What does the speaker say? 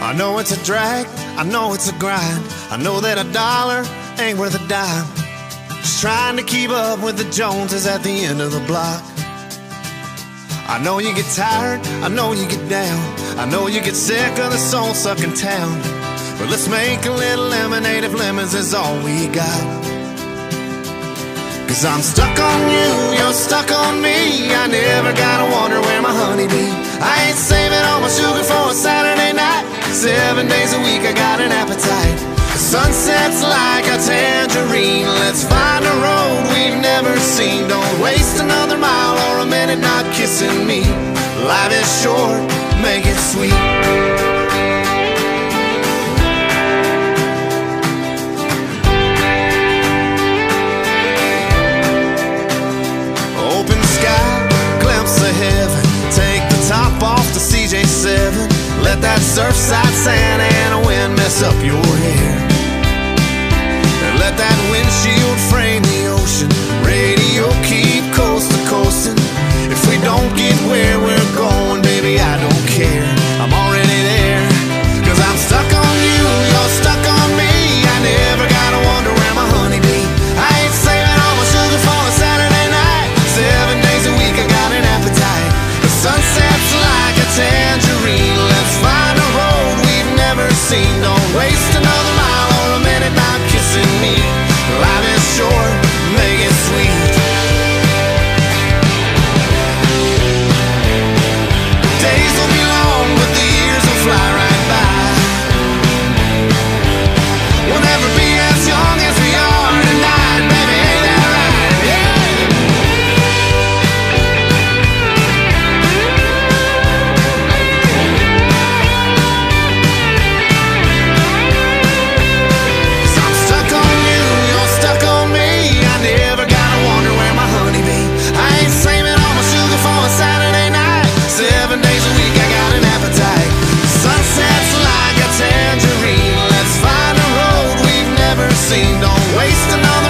I know it's a drag, I know it's a grind. I know that a dollar ain't worth a dime. Just trying to keep up with the Joneses at the end of the block. I know you get tired, I know you get down. I know you get sick of the soul-sucking town. But let's make a little lemonade if lemons is all we got. Cause I'm stuck on you, you're stuck on me. I never gotta wonder where my honey be. I ain't saving all my sugar for a Saturday night. 7 days a week I got an appetite. The sunset's like a tangerine. Let's find a road we've never seen. Don't waste another mile or a minute not kissing me. Life is short, make it sweet. Open sky, glimpse of heaven. Take the top off the CJ7. Let that surfside sand and a wind mess up your hair. And let that windshield frame the ocean. Radio keep coast to coasting. If we don't get where we're going, baby, I don't care. I'm already there. Cause I'm stuck on you, you're stuck on me. I never gotta wonder where my honey be. I ain't saving all my sugar for a Saturday night. 7 days a week I got an appetite. The sunset's like a tangerine. Let's find a road we've never seen. Don't waste another mile or a minute not kissing me. Life is short, make it sweet. Days will be long, but the years will fly right by. We'll never be as young as we are tonight, baby, ain't that right? Yeah. I'm stuck on you, you're stuck on me. I never gotta wonder where my honey be. I ain't saving all my sugar for a Saturday night. 7 days a week I got an appetite. Sunset's like a tangerine. Let's find a road we've never seen. Don't waste another